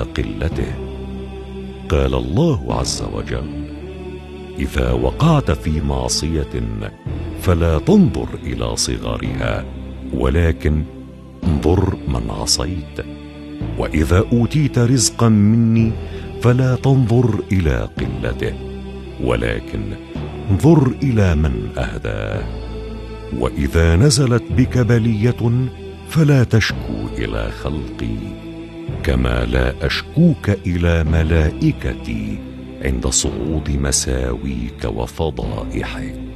قلته. قال الله عز وجل: إذا وقعت في معصية فلا تنظر إلى صغارها، ولكن انظر من عصيت. وإذا أوتيت رزقا مني فلا تنظر إلى قلته، ولكن انظر إلى من أهداه. وإذا نزلت بك بلية فلا تشكو إلى خلقي، كما لا أشكوك إلى ملائكتي عند صعود مساويك وفضائحك.